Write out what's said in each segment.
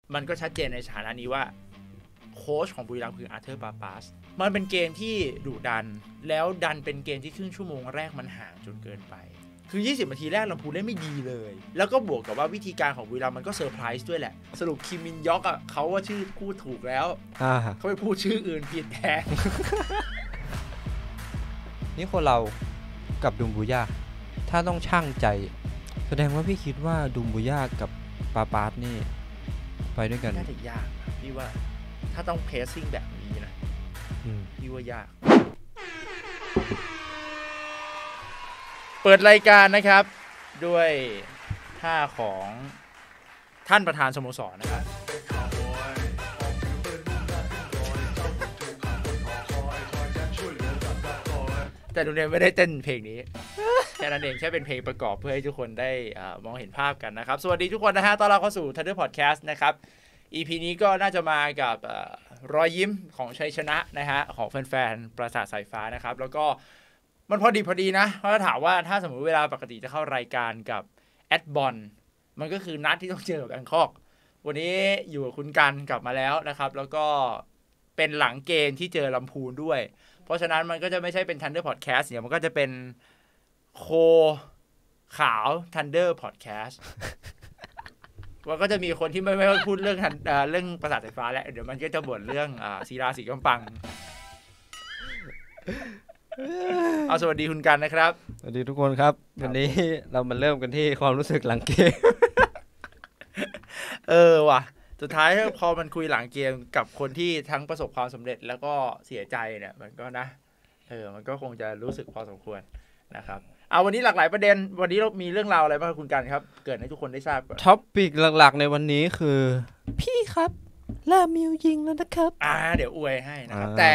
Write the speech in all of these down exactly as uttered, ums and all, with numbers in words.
มันก็ชัดเจนในสถานะนี้ว่าโค้ชของบุรีรัมย์คืออาร์เธอร์ปาปาสมันเป็นเกมที่ดุดันแล้วดันเป็นเกมที่ครึ่งชั่วโมงแรกมันห่างจนเกินไปคือยี่สิบนาทีแรกลำพูนเล่นไม่ดีเลยแล้วก็บวกกับว่าวิธีการของบุรีรัมย์มันก็เซอร์ไพรส์ด้วยแหละสรุปคิมมินยอกอ่ะเขาว่าชื่อพูดถูกแล้วเขาไปพูดชื่ออื่นผิดแทนนี่คนเรากับดุมบูย่าถ้าต้องชั่งใจแสดงว่าพี่คิดว่าดุมบูย่ากับปาปาสนี่ไปด้วยกันน่าจะยากพี่ว่าถ้าต้องเพสซิ่งแบบนี้นะพี่ว่ายากเปิดรายการนะครับด้วยท่าของท่านประธานสโมสรนะครับแต่ดูเนี่ยไม่ได้เต้นเพลงนี้แค่นั้นเองแค่เป็นเพลงประกอบเพื่อให้ทุกคนได้มองเห็นภาพกันนะครับสวัสดีทุกคนนะฮะต้อนรับเข้าสู่ Thunder Podcast นะครับ อี พี นี้ก็น่าจะมากับรอยยิ้มของชัยชนะนะฮะของแฟนๆปราสาทสายฟ้านะครับแล้วก็มันพอดีพอดีนะเพราะถามว่าถ้าสมมติเวลาปกติจะเข้ารายการกับแอดบอลมันก็คือนัดที่ต้องเจอกับแบงคอกวันนี้อยู่กับคุณกันกลับมาแล้วนะครับแล้วก็เป็นหลังเกมที่เจอลำพูนด้วยเพราะฉะนั้นมันก็จะไม่ใช่เป็น Thunder Podcast เนี่ยมันก็จะเป็นโคขาว Thunder Podcast ว่าก็จะมีคนที่ไม่ไม่พูดเรื่องเรื่องประสาทไฟฟ้าแล้วเดี๋ยวมันก็จะบ่นเรื่องอ่าศิลาสีกำปังเอาสวัสดีคุณกันนะครับสวัสดีทุกคนครับวันนี้เรามาเริ่มกันที่ความรู้สึกหลังเกมเออว่ะสุดท้ายพอมันคุยหลังเกมกับคนที่ทั้งประสบความสำเร็จแล้วก็เสียใจเนี่ยมันก็นะเออมันก็คงจะรู้สึกพอสมควรนะครับเอาวันนี้หลากหลายประเด็นวันนี้เรามีเรื่องราวอะไรบ้างคุณกันครับเกิดให้ทุกคนได้ทราบก่อนท็อปปิกหลักๆในวันนี้คือพี่ครับลามิวยิงแล้วนะครับอ่าเดี๋ยวอวยให้นะครับแต่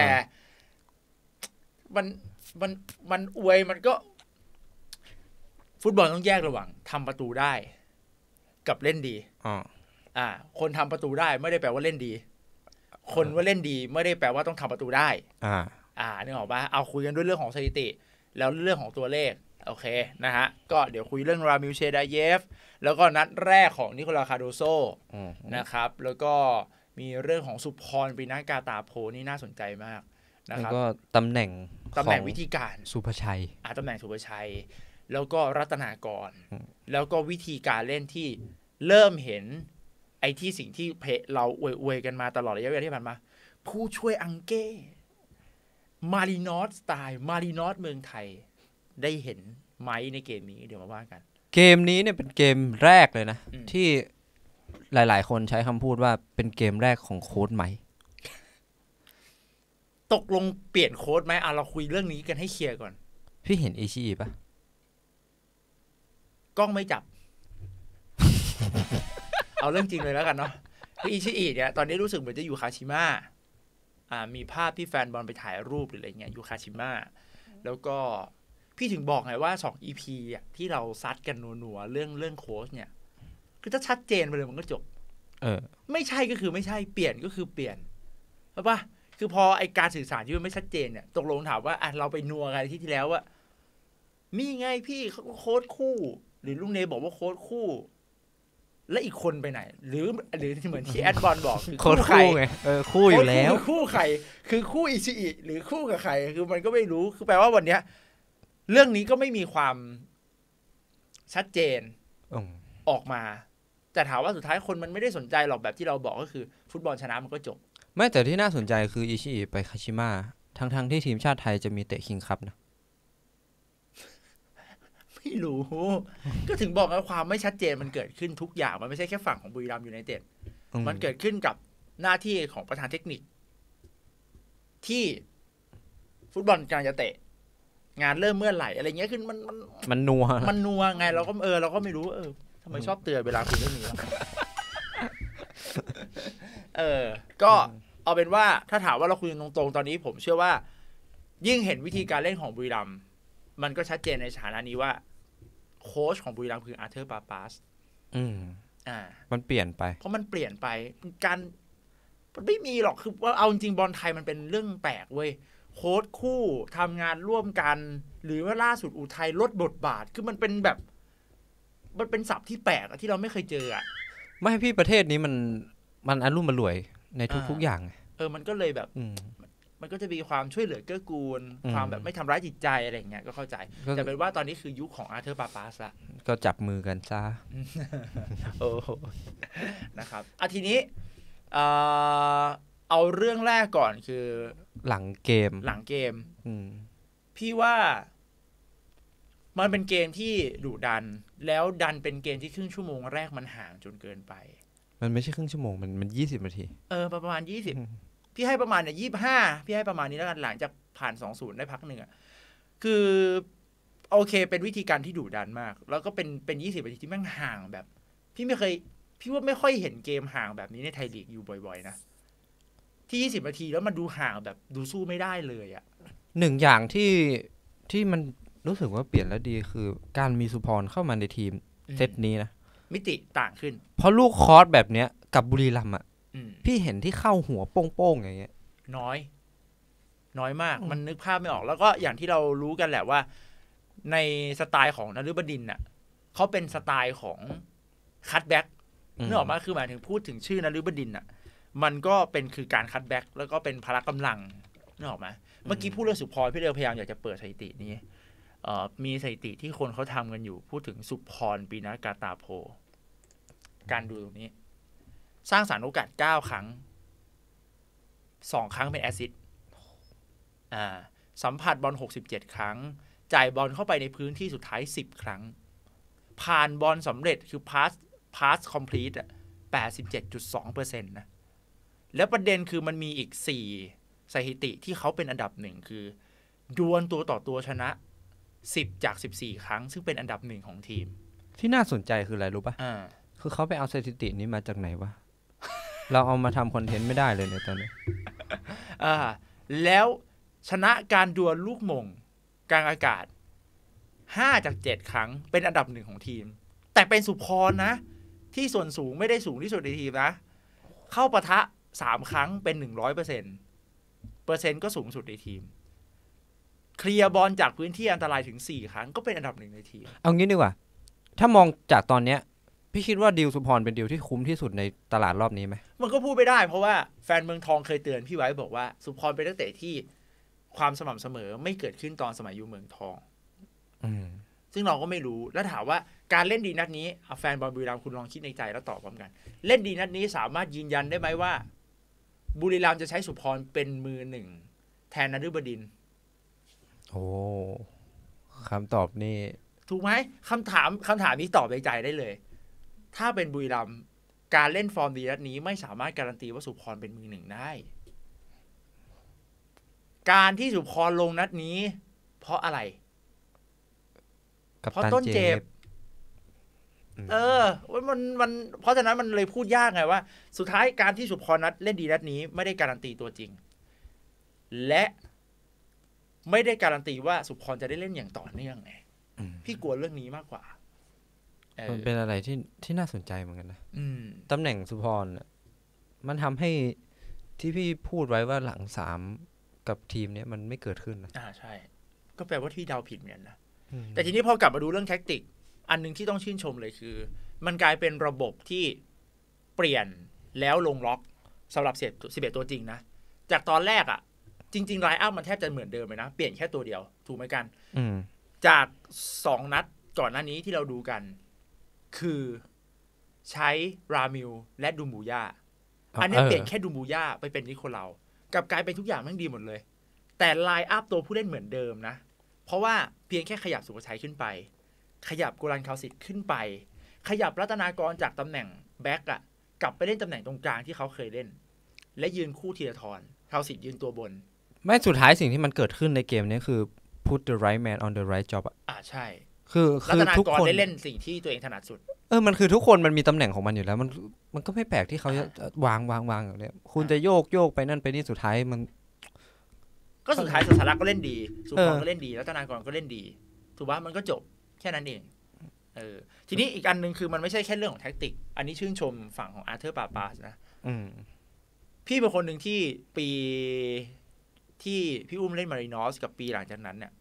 มันมันมันอวยมันก็ฟุตบอลต้องแยกระหว่างทำประตูได้กับเล่นดีอ๋ออ่าคนทำประตูได้ไม่ได้แปลว่าเล่นดีคนว่าเล่นดีไม่ได้แปลว่าต้องทำประตูได้อ่าอ่านึกออกป่ะเอาคุยกันด้วยเรื่องของสถิติแล้วเรื่องของตัวเลขโอเคนะฮะก็เดี๋ยวคุยเรื่องรามิลเชดาเยฟแล้วก็นัดแรกของนิโคลาคาโดโซนะครับแล้วก็มีเรื่องของสุพรปีนากาตาโพนี่น่าสนใจมากนะครับแล้วก็ตำแหน่งตำแหน่งวิธีการสุภชัยอ่าตำแหน่งสุภชัยแล้วก็รัตนากรแล้วก็วิธีการเล่นที่เริ่มเห็นไอ้ที่สิ่งที่เราอวยๆกันมาตลอดระยะเวลาที่ผ่านมาผู้ช่วยอังเก้มารีนอสสไตล์มารีนอสเมืองไทยได้เห็นไหมในเกมนี้เดี๋ยวมาว่ากันเกมนี้เนี่ยเป็นเกมแรกเลยนะที่หลายๆคนใช้คำพูดว่าเป็นเกมแรกของโค้ชไหมตกลงเปลี่ยนโค้ชไหมอ่ะเราคุยเรื่องนี้กันให้เคลียร์ก่อนพี่เห็นอิชิอิปะกล้องไม่จับ เอาเรื่องจริงเลยแล้วกันเนาะคืออิชิอิเนี่ยตอนนี้รู้สึกเหมือนจะอยู่คาชิมะอ่ามีภาพที่แฟนบอลไปถ่ายรูปหรืออะไรเงี้ยอยู่คาชิมะแล้วก็พี่ถึงบอกไงว่าสอง อี พี อ่ะที่เราซัดกันนัวๆเรื่องเรื่องโค้ชเนี่ยคือถ้าชัดเจนไปเลยมันก็จบเออไม่ใช่ก็คือไม่ใช่เปลี่ยนก็คือเปลี่ยนเข้าป่ะคือพอไอการสื่อสารที่มันไม่ชัดเจนเนี่ยตกลงถามว่าอ่ะเราไปนัวกันที่ที่แล้วว่ามีไงพี่เขาโค้ชคู่หรือลุงเนบอกว่าโค้ชคู่และอีกคนไปไหนหรือหรือเหมือนที่แอดบอลบอกคือคู่ใครเออคู่อยู่แล้วคู่ใครคือคู่อิชิอิหรือคู่กับใครคือมันก็ไม่รู้คือแปลว่าวันเนี้ยเรื่องนี้ก็ไม่มีความชัดเจนออกมาแต่ถามว่าสุดท้ายคนมันไม่ได้สนใจหรอกแบบที่เราบอกก็คือฟุตบอลชนะมันก็จบไม่แต่ที่น่าสนใจคืออิชิอิไปคาชิมะทั้งๆที่ทีมชาติไทยจะมีเตะคิงคัพนะไม่รู้ก็ถึงบอกว่าความไม่ชัดเจนมันเกิดขึ้นทุกอย่างมันไม่ใช่แค่ฝั่งของบุรีรัมย์ยูไนเต็ดมันเกิดขึ้นกับหน้าที่ของประธานเทคนิคที่ฟุตบอลกำลังจะเตะงานเริ่มเมื่อไหร่อะไรเงี้ยคือมันมันมันนัวมันนัวไงเราก็เออเราก็ไม่รู้เออทำไมชอบเตือนเวลาคุยเรื่องนี้เออก็เอาเป็นว่าถ้าถามว่าเราคุยตรงๆตอนนี้ผมเชื่อว่ายิ่งเห็นวิธีการเล่นของบุรีรัมย์มันก็ชัดเจนในสถานะนี้ว่าโค้ชของบุรีรัมย์คืออาร์เธอร์ปาปาสอืมอ่ามันเปลี่ยนไปเพราะมันเปลี่ยนไปการมันไม่มีหรอกคือว่าเอาจริงๆบอลไทยมันเป็นเรื่องแปลกเว้ยโค้ชคู่ทำงานร่วมกันหรือว่าล่าสุดอุทัยลดบทบาทคือมันเป็นแบบมันเป็นศัพท์ที่แปลกที่เราไม่เคยเจออ่ะไม่พี่ประเทศนี้มันมันอรุ่มอร่วยในทุกๆอย่างเออมันก็เลยแบบมันก็จะมีความช่วยเหลือเกื้อกูลความแบบไม่ทำร้ายจิตใจอะไรอย่างเงี้ยก็เข้าใจแต่เป็นว่าตอนนี้คือยุคของอาร์เธอร์ปาปาสละก็จับมือกันซะโอ้นะครับอ่ะทีนี้เอ่อเอาเรื่องแรกก่อนคือหลังเกมหลังเกมพี่ว่ามันเป็นเกมที่ดุดันแล้วดันเป็นเกมที่ครึ่งชั่วโมงแรกมันห่างจนเกินไปมันไม่ใช่ครึ่งชั่วโมงมันมันยี่สิบนาทีเออประมาณยี่สิบพี่ให้ประมาณเนี่ยยี่สิบห้าพี่ให้ประมาณนี้แล้วกันหลังจากผ่าน สองศูนย์ ได้พักหนึ่งอ่ะคือโอเคเป็นวิธีการที่ดุดันมากแล้วก็เป็นเป็นยี่สิบนาทีที่แม่งห่างแบบพี่ไม่เคยพี่ว่าไม่ค่อยเห็นเกมห่างแบบนี้ในไทยลีกอยู่บ่อยๆนะที่ยี่สิบนาทีแล้วมันดูห่างแบบดูสู้ไม่ได้เลยอ่ะหนึ่งอย่างที่ที่มันรู้สึกว่าเปลี่ยนแล้วดีคือการมีสุพรเข้ามาในทีมเซตนี้นะมิติต่างขึ้นเพราะลูกคอร์สแบบเนี้ยกับบุรีรัมย์อ่ะพี่เห็นที่เข้าหัวโป้งๆอย่างเงี้ยน้อยน้อยมากมันนึกภาพไม่ออกแล้วก็อย่างที่เรารู้กันแหละว่าในสไตล์ของนฤบดินทร์น่ะเขาเป็นสไตล์ของคัตแบ็กนึกออกมาคือหมายถึงพูดถึงชื่อนฤบดินทร์น่ะมันก็เป็นคือการคัตแบ็กแล้วก็เป็นพละกำลังนึกออกมาเมื่อกี้พูดเรื่องสุพรพี่เดียวพยายามอยากจะเปิดสถิตินี้มีสถิติที่คนเขาทำกันอยู่พูดถึงสุพรปีนากาตาโพการดูตรงนี้สร้างสรรค์โอกาสเก้าครั้งสองครั้งเป็นแอสซิสต์อ่าสัมผัสบอลหกสิบเจ็ดครั้งจ่ายบอลเข้าไปในพื้นที่สุดท้ายสิบครั้งผ่านบอลสำเร็จคือ pass pass complete อ่ะ แปดสิบเจ็ดจุดสองเปอร์เซ็นต์ นะแล้วประเด็นคือมันมีอีกสี่สถิติที่เขาเป็นอันดับหนึ่งคือดวลตัวต่อตัวชนะสิบจากสิบสี่ครั้งซึ่งเป็นอันดับหนึ่งของทีมที่น่าสนใจคืออะไรรู้ป่ะอ่าคือเขาไปเอาสถิตินี้มาจากไหนวะ เราเอามาทำคอนเทนต์ไม่ได้เลยในตอนนี้อ่าแล้วชนะการดวลลูกหม่งกลางอากาศห้าจากเจ็ดครั้งเป็นอันดับหนึ่งของทีมแต่เป็นสุพรนะที่ส่วนสูงไม่ได้สูงที่สุดในทีมนะเข้าปะทะสามครั้งเป็น หนึ่งร้อยเปอร์เซ็นต์ เปอร์เซ็นต์ก็สูงสุดในทีมเคลียร์บอลจากพื้นที่อันตรายถึงสี่ครั้งก็เป็นอันดับหนึ่งในทีมเอางี้ดีกว่าถ้ามองจากตอนเนี้ยพี่คิดว่าดีลสุพรเป็นดีลที่คุ้มที่สุดในตลาดรอบนี้ไหมมันก็พูดไม่ได้เพราะว่าแฟนเมืองทองเคยเตือนพี่ไว้บอกว่าสุพรเป็นนักเตะที่ความสม่ำเสมอไม่เกิดขึ้นตอนสมัยอยู่เมืองทองซึ่งเราก็ไม่รู้แล้วถามว่าการเล่นดีนัดนี้แฟนบอลบุรีรัมย์คุณลองคิดในใจแล้วตอบพร้อมกันเล่นดีนัดนี้สามารถยืนยันได้ไหมว่าบุรีรัมย์จะใช้สุพรเป็นมือหนึ่งแทนนฤบดินทร์โอ้คำตอบนี่ถูกไหมคำถามคำถามนี้ตอบในใจได้เลยถ้าเป็นบุรีรัมย์การเล่นฟอร์มดีนัดนี้ไม่สามารถการันตีว่าสุพรเป็นมือหนึ่งได้การที่สุพรลงนัดนี้เพราะอะไรเพราะต้นเจ็บเออมันมันเพราะฉะนั้นมันเลยพูดยากไงว่าสุดท้ายการที่สุพรนัดเล่นดีนัดนี้ไม่ได้การันตีตัวจริงและไม่ได้การันตีว่าสุพรจะได้เล่นอย่างต่อเนื่องไงพี่กลัวเรื่องนี้มากกว่ามันเป็นอะไรที่ที่น่าสนใจเหมือนกันนะตำแหน่งสุพรมันทำให้ที่พี่พูดไว้ว่าหลังสามกับทีมเนี้ยมันไม่เกิดขึ้นนะอ่าใช่ก็แปลว่าที่เดาผิดเหมือนกันนะแต่ทีนี้พอกลับมาดูเรื่องแท็กติกอันนึงที่ต้องชื่นชมเลยคือมันกลายเป็นระบบที่เปลี่ยนแล้วลงล็อกสำหรับสิบเอ็ดตัวจริงนะจากตอนแรกอ่ะจริงๆไลน์อัพมันแทบจะเหมือนเดิมเลยนะเปลี่ยนแค่ตัวเดียวถูกไหมกันจากสองนัดก่อนหน้านี้ที่เราดูกันคือใช้รามิลและดูมูย่าอันนี้เปลี่ยนแค่ดูมูย่าไปเป็นนิโคลากับกลายเป็นทุกอย่างแม่งดีหมดเลยแต่ไลน์อัพตัวผู้เล่นเหมือนเดิมนะเพราะว่าเพียงแค่ขยับสุภชัยขึ้นไปขยับโกลันคาวสิทธิ์ขึ้นไปขยับรัตนากรจากตำแหน่งแบ็กอะกลับไปเล่นตำแหน่งตรงกลางที่เขาเคยเล่นและยืนคู่ธีรทรคาวสิทธิ์ยืนตัวบนไม่สุดท้ายสิ่งที่มันเกิดขึ้นในเกมนี้คือ put the right man on the right job อ่ะใช่คือรัตนากรได้เล่นสิ่งที่ตัวเองถนัดสุดเออมันคือทุกคนมันมีตำแหน่งของมันอยู่แล้วมันมันก็ไม่แปลกที่เขาจะวางวางวางอย่างเนี้ยคุณจะโยกโยกไปนั่นไปนี่สุดท้ายมันก็สุดท้ายสุสารักก็เล่นดีสุพรก็เล่นดีรัตนากรก็เล่นดีถูกป่ะมันก็จบแค่นั้นเองเออทีนี้อีกอันนึงคือมันไม่ใช่แค่เรื่องของแท็กติกอันนี้ชื่นชมฝั่งของอาร์เธอร์ปาปาสนะพี่เป็นคนหนึ่งที่ปีที่พี่อุ้มเล่นมารินอสกับปีหลังจากนั้นเนี่ย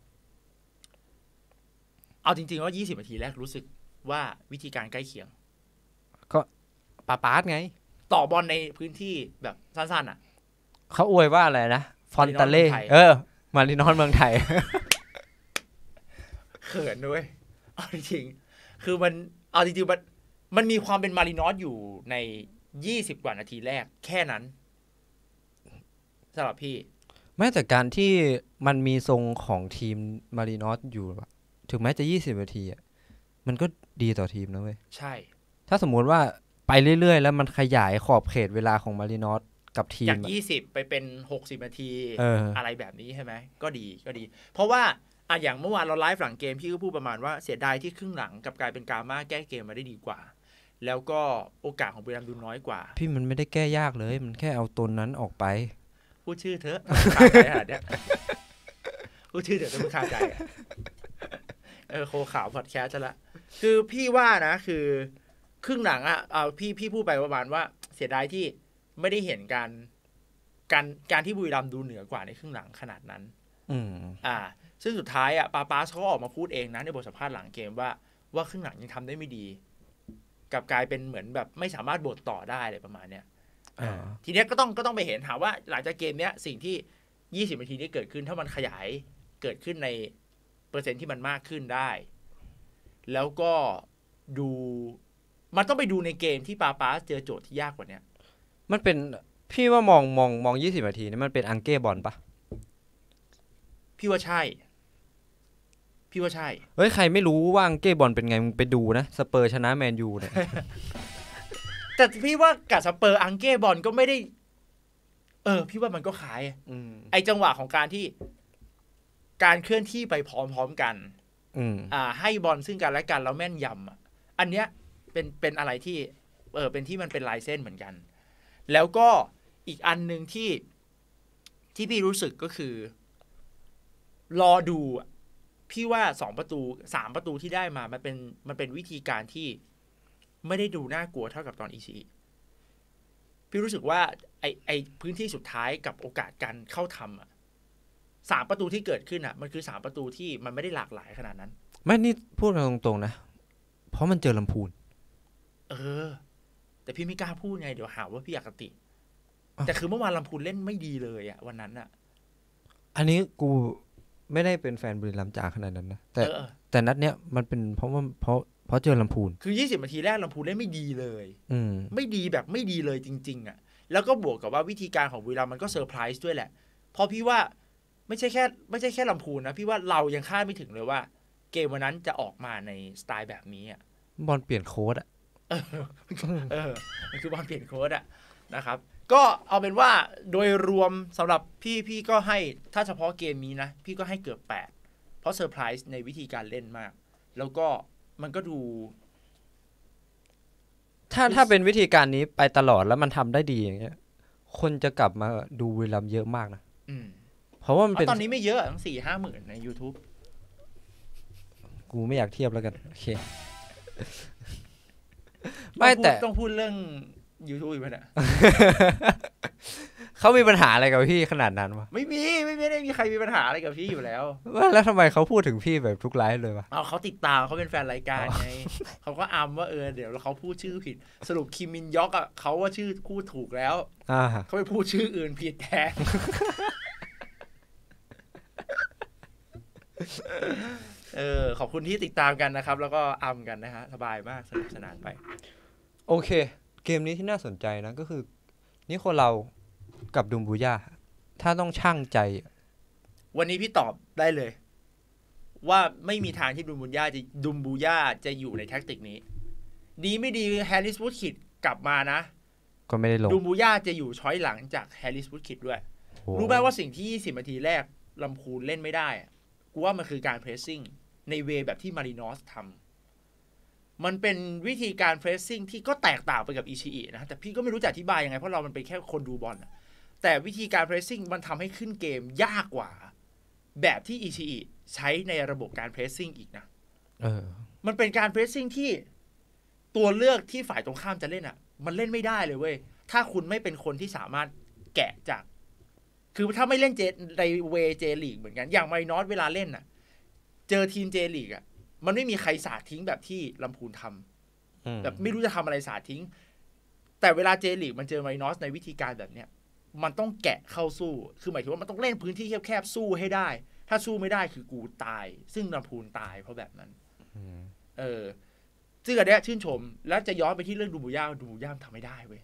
เอาจริงๆว่ายี่สิบนาทีแรกรู้สึกว่าวิธีการใกล้เคียงก็ปาปาสไงต่อบอลในพื้นที่แบบสั้นๆอ่ะเขาอวยว่าอะไรนะฟอนตาเล่เออมารินอสเมืองไทยเขินด้วยเอาจริงๆคือมันเอาจริงๆมันมันมีความเป็นมารินอสอยู่ในยี่สิบกว่านาทีแรกแค่นั้นสำหรับพี่แม้แต่การที่มันมีทรงของทีมมารินอสอยู่ถึงแม้จะยี่สิบนาทีอ่ะมันก็ดีต่อทีมนะเว้ยใช่ถ้าสมมุติว่าไปเรื่อยๆแล้วมันขยายขอบเขตเวลาของมารินอสกับทีมจากยี่สิบไปเป็นหกสิบนาทีอ, ออะไรแบบนี้ใช่ไหมก็ดีก็ดีเพราะว่าอ่ะอย่างเมื่อวานเราไลฟ์หลังเกมพี่ก็พูดประมาณว่าเสียดายที่ครึ่งหลังกับกลายเป็นกาม่าแก้เกมมาได้ดีกว่าแล้วก็โอกาสของบุรีรัมย์ดูน้อยกว่าพี่มันไม่ได้แก้ยากเลยมันแค่เอาตนนั้นออกไปพูดชื่อเถอะขาดใจขนาดเนี้ยพูดชื่อเถอะต้องขาดใจเออโคข่าวพอดแคสต์จะละคือพี่ว่านะคือครึ่งหลังอ่ะเอาพี่พี่พูดไปประมาณว่าเสียดายที่ไม่ได้เห็นการการการที่บุรีรัมย์ดูเหนือกว่าในครึ่งหลังขนาดนั้นอืมอ่าซึ่งสุดท้ายอ่ะปาปาสเขาออกมาพูดเองนะในบทสัมภาษณ์หลังเกมว่าว่าครึ่งหลังยังทำได้ไม่ดีกับกลายเป็นเหมือนแบบไม่สามารถบทต่อได้เลยประมาณเนี้ยทีเนี้ยก็ต้องก็ต้องไปเห็นถามว่าหลังจากเกมเนี้ยสิ่งที่ยี่สิบนาทีนี้เกิดขึ้นถ้ามันขยายเกิดขึ้นในเปอร์เซ็นต์ที่มันมากขึ้นได้แล้วก็ดูมันต้องไปดูในเกมที่ปาปาสเจอโจทย์ที่ยากกว่าเนี้ยมันเป็นพี่ว่ามองมองมองยี่สิบนาทีนี่มันเป็นอังเก้บอลปะพี่ว่าใช่พี่ว่าใช่เฮ้ยใครไม่รู้ว่าอังเก้บอลเป็นไงมึงไปดูนะสเปอร์ชนะแมนยูเนี่ยแต่พี่ว่ากับสเปอร์อังเก้บอลก็ไม่ได้เออพี่ว่ามันก็คล้ายไอจังหวะของการที่การเคลื่อนที่ไปพร้อมๆกันอ่าให้บอลซึ่งกันและกันแล้วแม่นยำอ่ะอันเนี้ยเป็นเป็นอะไรที่เออเป็นที่มันเป็นลายเส้นเหมือนกันแล้วก็อีกอันนึงที่ที่พี่รู้สึกก็คือรอดูพี่ว่าสองประตูสามประตูที่ได้มามันเป็นมันเป็นวิธีการที่ไม่ได้ดูน่ากลัวเท่ากับตอน อี ซี พี่รู้สึกว่าไอไอพื้นที่สุดท้ายกับโอกาสการเข้าทำอ่ะสามประตูที่เกิดขึ้นอ่ะมันคือสามประตูที่มันไม่ได้หลากหลายขนาดนั้นไม่นี่พูดตรงๆนะเพราะมันเจอลำพูนเออแต่พี่ไม่กล้าพูดไงเดี๋ยวหาว่าพี่อคติแต่คือเมื่อวานลำพูนเล่นไม่ดีเลยอ่ะวันนั้นอ่ะอันนี้กูไม่ได้เป็นแฟนบุรีรัมย์จ๋าขนาดนั้นนะแต่แต่นัดเนี้ยมันเป็นเพราะว่าเพราะเพราะเจอลำพูนคือยี่สิบนาทีแรกลำพูนเล่นไม่ดีเลยอืมไม่ดีแบบไม่ดีเลยจริงๆอ่ะแล้วก็บวกกับว่าวิธีการของบุรีรัมย์มันก็เซอร์ไพรส์ด้วยแหละเพราะพี่ว่าไม่ใช่แค่ไม่ใช่แค่ลำพูนนะพี่ว่าเรายังคาดไม่ถึงเลยว่าเกมวันนั้นจะออกมาในสไตล์แบบนี้อ่ะบอลเปลี่ยนโค้ดอ่ะเออมันคือบอลเปลี่ยนโค้ดอ่ะนะครับก็เอาเป็นว่าโดยรวมสำหรับพี่พี่ก็ให้ถ้าเฉพาะเกมนี้นะพี่ก็ให้เกือบแปดเพราะเซอร์ไพรส์ในวิธีการเล่นมากแล้วก็มันก็ดูถ้าถ้าเป็นวิธีการนี้ไปตลอดแล้วมันทำได้ดีอย่างเงี้ยคนจะกลับมาดูบุรีรัมย์เยอะมากนะเพราะว่ามันเป็นตอนนี้ไม่เยอะตั้งสี่ห้าหมื่นใน YouTube กูไม่อยากเทียบแล้วกันโอเคไม่แต่ต้องพูดเรื่อง YouTube อีกมั้ยเนี่ยเขามีปัญหาอะไรกับพี่ขนาดนั้นวะไม่มีไม่ไม่ได้มีใครมีปัญหาอะไรกับพี่อยู่แล้วแล้วทำไมเขาพูดถึงพี่แบบทุกไลฟ์เลยวะเอาเขาติดตามเขาเป็นแฟนรายการไงเขาก็อัมว่าเออเดี๋ยวเขาพูดชื่อผิดสรุปคิมมินยอกอ่ะเขาว่าชื่อพูดถูกแล้วเขาไปพูดชื่ออื่นผิดแทนเออขอบคุณที่ติดตามกันนะครับแล้วก็อัมกันนะฮะสบายมากสนุกสนานไปโอเคเกมนี้ที่น่าสนใจนะก็คือนี่คนเรากับดุมบูย่าถ้าต้องชั่งใจวันนี้พี่ตอบได้เลยว่าไม่มีทางที่ดุมบูย่าจะดุมบูย่าจะอยู่ในแท็กติกนี้ดีไม่ดีแฮร์ริสวูดคิดกลับมานะก็ไม่ได้ลงดุมบูย่าจะอยู่ช้อยหลังจากแฮร์ริสวูดคิดด้วยรู้ไหมว่าสิ่งที่ยี่สิบนาทีแรกลำพูนเล่นไม่ได้กูว่ามันคือการเพรสซิ่งในเวแบบที่มารินอสทำมันเป็นวิธีการเพรสซิ่งที่ก็แตกต่างไปกับอิชิอินะแต่พี่ก็ไม่รู้จะอธิบายยังไงเพราะเรามันเป็นแค่คนดูบอลแต่วิธีการเพรสซิ่งมันทำให้ขึ้นเกมยากกว่าแบบที่อิชิอิใช้ในระบบการเพรสซิ่งอีกนะเออมันเป็นการเพรสซิ่งที่ตัวเลือกที่ฝ่ายตรงข้ามจะเล่นอ่ะมันเล่นไม่ได้เลยเว้ยถ้าคุณไม่เป็นคนที่สามารถแกะจากคือถ้าไม่เล่นเจในเวเจลีกเหมือนกันอย่างมารินอสเวลาเล่นอ่ะเจอทีมเจลีกอ่ะมันไม่มีใครสาดทิ้งแบบที่ลำพูนทำแบบไม่รู้จะทำอะไรสาดทิ้งแต่เวลาเจลีกมันเจอมารินอสในวิธีการแบบเนี้ยมันต้องแกะเข้าสู้คือหมายถึงว่ามันต้องเล่นพื้นที่แคบๆสู้ให้ได้ถ้าสู้ไม่ได้คือกูตายซึ่งลำพูนตายเพราะแบบนั้นเออซึ่งอันเนี้ยชื่นชมแล้วจะย้อนไปที่เรื่องดูบูย่าดูบูย่าทำไม่ได้เว้ย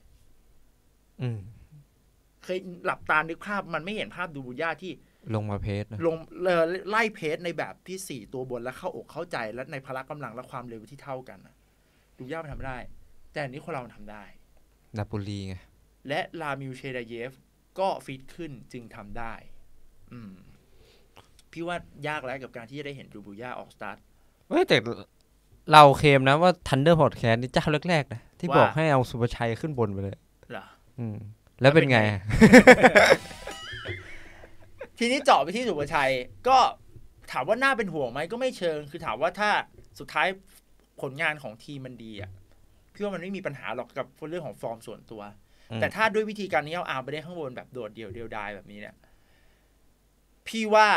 เคยหลับตานึกภาพมันไม่เห็นภาพดูบูย่าที่ลงมาเพจนะลงไล่เพจในแบบที่สี่ตัวบนแล้วเข้าอกเข้าใจและในพละกำลังและความเร็วที่เท่ากันนะดูย่ามันทำไม่ได้แต่อันนี้คนเราทำได้นาโปลีไงและลามิลเชดาเยฟก็ฟิตขึ้นจึงทำได้อืมพี่ว่ายากแล้วกับการที่จะได้เห็นดูบูย่าออกสตาร์ทเฮ้ยแต่เราเคลมนะว่า Thunder Podcast นี่เจ้าแรกๆนะที่บอกให้เอาสุภชัยขึ้นบนไปเลยเหรออืมแล้วเป็นไงทีนี้เจาะไปที่สุภชัยก็ถามว่าน่าเป็นห่วงไหมก็ไม่เชิงคือถามว่าถ้าสุดท้ายผลงานของทีมมันดีอ่ะพี่ว่ามันไม่มีปัญหาหรอกกับเรื่องของฟอร์มส่วนตัวแต่ถ้าด้วยวิธีการนี้เอาอาร์มไปได้ข้างบนแบบโดดเดี่ยวเดียวดายแบบนี้เนี่ยพี่ว่า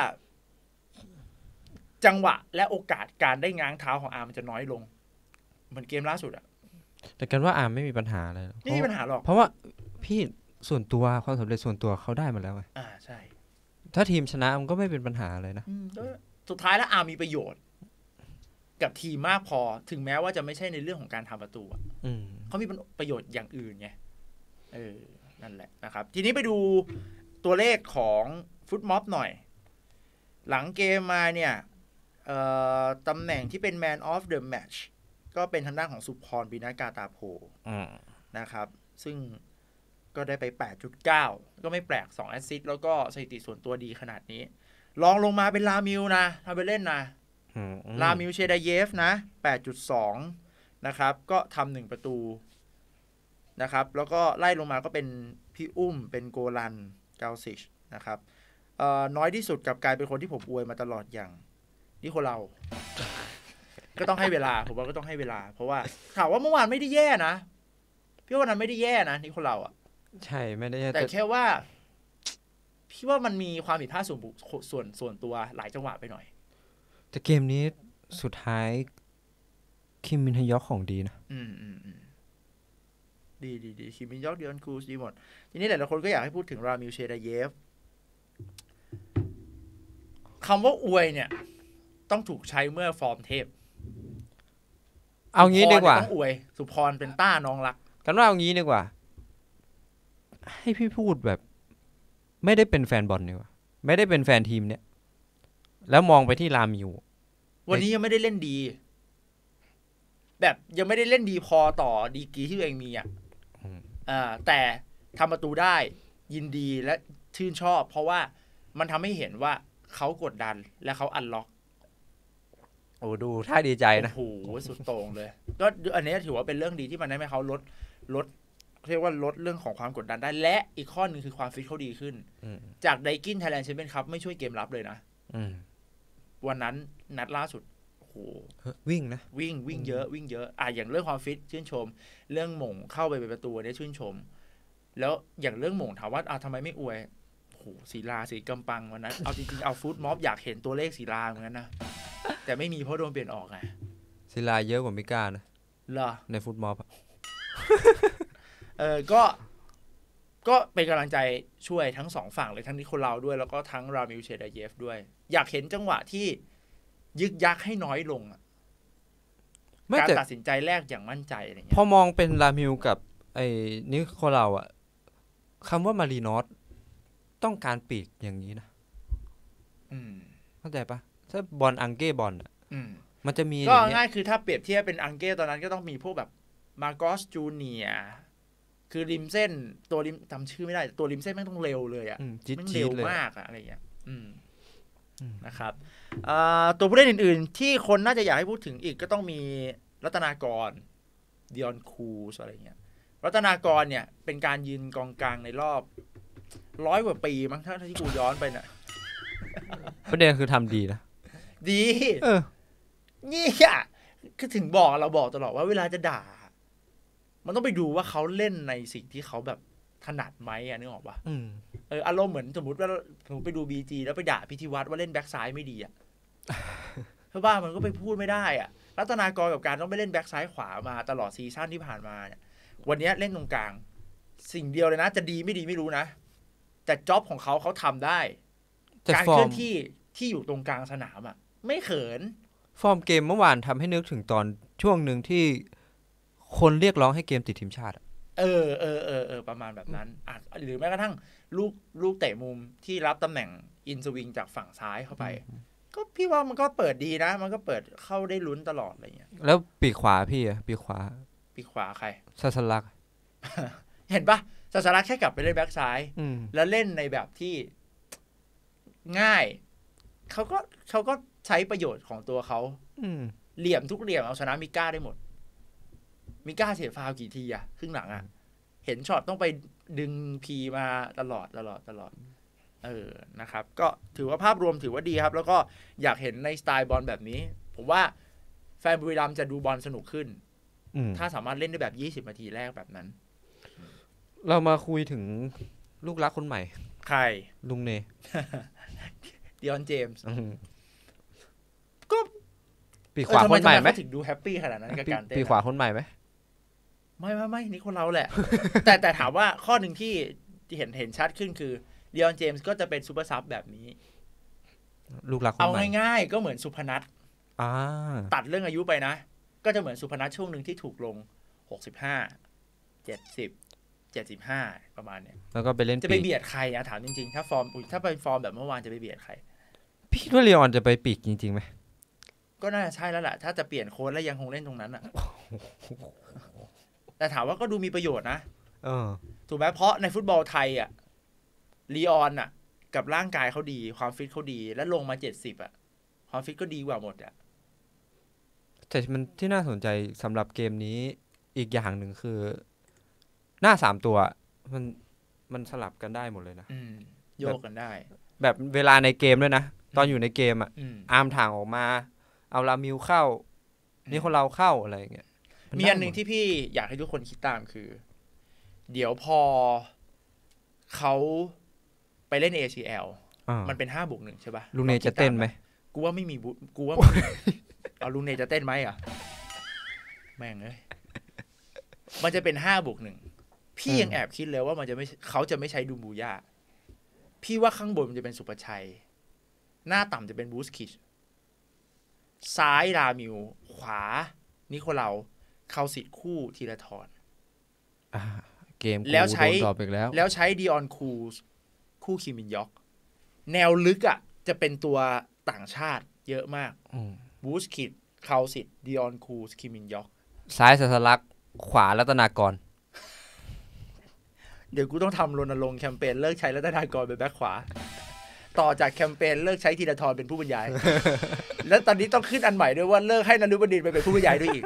จังหวะและโอกาสการได้ง้างเท้าของอาร์มมันจะน้อยลงเหมือนเกมล่าสุดอะแต่กันว่าอาร์มไม่มีปัญหาเลยไม่มีปัญหาหรอกเพราะว่าพี่ส่วนตัวความสำเร็จส่วนตัวเขาได้มาแล้วไงอ่าใช่ถ้าทีมชนะมันก็ไม่เป็นปัญหาเลยนะสุดท้ายแล้วอาร์มมีประโยชน์กับทีมมากพอถึงแม้ว่าจะไม่ใช่ในเรื่องของการทำประตูเขามีประโยชน์อย่างอื่นไงเออนั่นแหละนะครับทีนี้ไปดูตัวเลขของฟุตม็อบหน่อยหลังเกมมาเนี่ยตำแหน่งที่เป็น Man of the Match ก็เป็นทางด้านของสุพรบินากาตาโพนะครับซึ่งก็ได้ไป แปดจุดเก้า ก็ไม่แปลกสองแอสซิสต์แล้วก็สถิติส่วนตัวดีขนาดนี้ลองลงมาเป็นลามิลนะทำไปเล่นนะลามิลเชดาเยฟนะ แปดจุดสอง นะครับก็ทำหนึ่งประตูนะครับแล้วก็ไล่ลงมาก็เป็นพี่อุ้มเป็นโกลันเกาซิชนะครับเอ่อน้อยที่สุดกับกลายเป็นคนที่ผมอวยมาตลอดอย่างนี่คนเราก็ต้องให้เวลาผมว่าก็ต้องให้เวลาเพราะว่าถามว่าเมื่อวานไม่ได้แย่นะพี่ว่านั้นไม่ได้แย่นะนี่คนเราอ่ะใช่ไม่ได้แย่แต่แค่ว่าพี่ว่ามันมีความผิดพลาดส่วนส่วนส่วนตัวหลายจังหวะไปหน่อยแต่เกมนี้สุดท้ายคิมมินฮยอกของดีนะอืมอืมอืมดีดีดีคิมมินฮยอกดิออนคูสดีหมดทีนี้หลายๆคนก็อยากให้พูดถึงรามิลเชดาเยฟคำว่าอวยเนี่ยต้องถูกใช้เมื่อฟอร์มเทพเอางี้ดีกว่าต้องอวยสุพรเป็นต้าน้องรักกันว่าเอางี้ดีกว่าให้พี่พูดแบบไม่ได้เป็นแฟนบอลดีกว่าไม่ได้เป็นแฟนทีมเนี่ยแล้วมองไปที่รามิววันนี้ยังไม่ได้เล่นดีแบบยังไม่ได้เล่นดีพอต่อดีกรีที่ตัวเองมีอ่ะอ่าแต่ทำประตูได้ยินดีและชื่นชอบเพราะว่ามันทำให้เห็นว่าเขากดดันและเขาอันล็อกโอ้ดูท่าดีใจนะโอ้โหสุดโต่งเลยก็อันนี้ถือว่าเป็นเรื่องดีที่มันทำให้เขาลดลดเรียกว่าลดเรื่องของความกดดันได้และอีกข้อนึงคือความฟิตเขาดีขึ้นจากไดกินไทยแลนด์แชมเปี้ยนคัพไม่ช่วยเกมรับเลยนะวันนั้นนัดล่าสุดโอ้โหวิ่งนะวิ่งวิ่งเยอะวิ่งเยอะอ่ะอย่างเรื่องความฟิตชื่นชมเรื่องหม่งเข้าไปเป็นประตูได้ชื่นชมแล้วอย่างเรื่องหม่งถามว่าอ่ะทำไมไม่อวยโอ้โหศิลาศรีกำปังวันนั้นเอาจริงๆเอาฟุตม็อบอยากเห็นตัวเลขศิลาเหมือนกันนะแต่ไม่มีเพราะโดนเปลี่ยนออกไงศิลาเยอะกว่ามิก้านะเหรอในฟุตม็อบเออก็ก็เป็นกำลังใจช่วยทั้งสองฝั่งเลยทั้งนิโคลาด้วยแล้วก็ทั้งรามิลเชดาเยฟด้วยอยากเห็นจังหวะที่ยึกยักให้น้อยลงอ่ะการตัดสินใจแรกอย่างมั่นใจอะไรเงี้ยพอมองเป็นรามิลกับไอ้นิโคลาอ่ะคำว่ามารีนอสต้องการปีกอย่างนี้นะเข้าใจปะถ้าบอลอังเก้บอลอ่ะมันจะมีก็ง่ายคือถ้าเปรียบเทียบเป็นอังเก้ตอนนั้นก็ต้องมีพวกแบบมาโกสจูเนียคือริมเส้นตัวริมจำชื่อไม่ได้ตัวริมเส้นไม่ต้องเร็วเลยอ่ะมันเร็วมากอ่ะอะไรอย่างเงี้ยนะครับตัวผู้เล่นอื่นๆที่คนน่าจะอยากให้พูดถึงอีกก็ต้องมีรัตนากรดิออนคูสอะไรเงี้ยรัตนากรเนี่ยเป็นการยืนกองกลางในรอบร้อยกว่าปีมั้งถ้าที่กูย้อนไปเนี่ยประเด็นคือทำดีนะดีเออนี่อ่ะคือถึงบอกเราบอกตลอดว่าเวลาจะด่ามันต้องไปดูว่าเขาเล่นในสิ่งที่เขาแบบถนัดไหมอ่ะนึกออกปะเอออารมณ์เหมือนสมมติว่าผมไปดู บี จี แล้วไปด่าพิธีวัฒน์ว่าเล่นแบ็คซ้ายไม่ดีอ่ะเพราะว่ามันก็ไปพูดไม่ได้อ่ะรัตนากรกับการต้องไปเล่นแบ็คซ้ายขวามาตลอดซีซั่นที่ผ่านมาเนี่ยวันนี้เล่นตรงกลางสิ่งเดียวเลยนะจะดีไม่ดีไม่รู้นะแต่จ็อบของเขาเขาทำได้การเคลื่อนที่ที่อยู่ตรงกลางสนามอ่ะไม่เขินฟอร์มเกมเมื่อวานทำให้นึกถึงตอนช่วงหนึ่งที่คนเรียกร้องให้เกมติดทีมชาติเออเออเออเออประมาณแบบนั้นอ่ะหรือแม้กระทั่งลูกลูกเตะมุมที่รับตำแหน่งอินสวิงจากฝั่งซ้ายเข้าไปก็พี่ว่ามันก็เปิดดีนะมันก็เปิดเข้าได้ลุ้นตลอดอะไรเงี้ยแล้วปีกขวาพี่อะปีกขวาปีกขวาใครซาสลักเห็นปะซาสลักแค่กลับไปเล่นแบ็คซ้ายแล้วเล่นในแบบที่ง่ายเขาก็เขาก็ใช้ประโยชน์ของตัวเขาเหลี่ยมทุกเหลี่ยมเอาชนะมิก้าได้หมดมิก้าเสียฟาวกี่ทีอะครึ่งหลังอะเห็นช็อตต้องไปดึงพีมาตลอดตลอดตลอดเออนะครับก็ถือว่าภาพรวมถือว่าดีครับแล้วก็อยากเห็นในสไตล์บอลแบบนี้ผมว่าแฟนบุรีรัมย์จะดูบอลสนุกขึ้นถ้าสามารถเล่นได้แบบยี่สิบนาทีแรกแบบนั้นเรามาคุยถึงลูกรักคนใหม่ใครลุงเนดิออนเจมส์ก็ปีขวาคนใหม่ไหมถึงดูแฮปปี้ขนาดนั้นกับการเต้นปีขวาคนใหม่ไหมไม่ไม่ไม่นี่คนเราแหละ แต่แต่ถามว่าข้อหนึ่งที่เห็นเห็นชัดขึ้นคือดิออนเจมส์ก็จะเป็นซูเปอร์ซับแบบนี้ลูกรักคนใหม่เอาง่ายๆก็เหมือนสุพนัทตัดเรื่องอายุไปนะก็จะเหมือนสุพนัทช่วงหนึ่งที่ถูกลงหกสิบห้า เจ็ดสิบ เจ็ดสิบห้าประมาณเนี้ยแล้วก็ไปเล่นจะไปเบียดใครอะถามจริงๆถ้าฟอร์มถ้าเป็นฟอร์มแบบเมื่อวานจะไปเบียดใครพี่ว่าเลออนจะไปปีกจริงๆไหมก็น่าจะใช่แล้วแหละถ้าจะเปลี่ยนโค้ชแล้วยังคงเล่นตรงนั้นอะแต่ถามว่าก็ดูมีประโยชน์นะถูกไหมเพราะในฟุตบอลไทยอ่ะลีออนอ่ะกับร่างกายเขาดีความฟิตเขาดีแล้วลงมาเจ็ดสิบอ่ะความฟิตก็ดีกว่าหมดอ่ะแต่มันที่น่าสนใจสำหรับเกมนี้อีกอย่างหนึ่งคือหน้าสามตัวมันมันสลับกันได้หมดเลยนะโยกกันได้แบบเวลาในเกมด้วยนะตอนอยู่ในเกมอ่ะอาร์มถ่างออกมาเอาลามิวเข้านี่คนเราเข้าอะไรอย่างเงี้ยมีอันหนึ่งที่พี่อยากให้ทุกคนคิดตามคือเดี๋ยวพอเขาไปเล่น เอ ซี แอล มันเป็นห้าบวกหนึ่งใช่ป่ะลุงเนจะเต้นไหมกูว่าไม่มีกูว่าเอาลุงเนจะเต้นไหมอ่ะแม่งเอ้ยมันจะเป็นห้าบวกหนึ่งพี่ยังแอบคิดเลยว่ามันจะไม่เขาจะไม่ใช้ดูบูย่าพี่ว่าข้างบนมันจะเป็นสุภชัยหน้าต่ำจะเป็นบูสคิชซ้ายรามิวขวานิโคลาเข้าสิทธิ์คู่ธีรทรเกมแล้วใช้แล้วแล้วใช้ดิออนคูสคู่คิมินยอกแนวลึกอ่ะจะเป็นตัวต่างชาติเยอะมากบูสคิดเข้าสิทธิ์ดิออนคูสคิมินยอกซ้ายสัสลักขวารัตนากรเดี๋ยวกูต้องทำรณรงค์แคมเปญเลิกใช้รัตนากรเป็นแบ็คขวาต่อจากแคมเปญเลิกใช้ธีรทรเป็นผู้บรรยายแล้วตอนนี้ต้องขึ้นอันใหม่ด้วยว่าเลิกให้นฤบดินทร์ไปเป็นผู้บรรยายด้วยอีก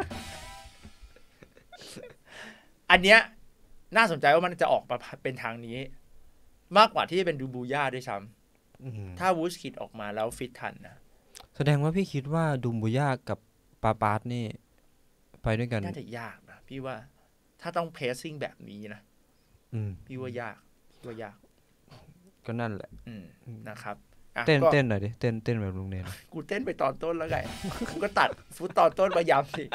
อันเนี้ยน่าสนใจว่ามันจะออกมาเป็นทางนี้มากกว่าที่จะเป็นดูบูย่าด้วยซ้ำถ้าวูสคิดออกมาแล้วฟิตทันนะแสดงว่าพี่คิดว่าดูบูย่ากับปาปาร์ตนี่ไปด้วยกันน่าจะยากนะพี่ว่าถ้าต้องเพสซิ่งแบบนี้นะพี่ว่ายากพี่ว่ายากก็นั่นแหละนะครับเต้นเต้นหน่อยดิเต้นเต้นแบบลุงเนยกูเต้นไปตอนต้นแล้วไงกูก็ตัดฟุตตอนต้นมาย้ำสิ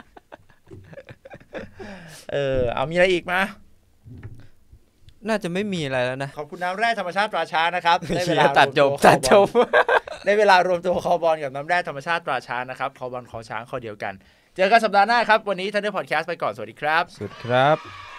เออเอามีอะไรอีกมาน่าจะไม่มีอะไรแล้วนะขอบคุณน้ำแร่ธรรมชาติตราช้างนะครับได้เวลาตัดจบตัดจบได้เวลารวมตัวคอบอลกับน้ำแร่ธรรมชาติตราช้างนะครับคอบอลคอช้างคอเดียวกันเจอกันสัปดาห์หน้าครับวันนี้ทันเดอร์พอดแคสต์ไปก่อนสวัสดีครับสวัสดีครับ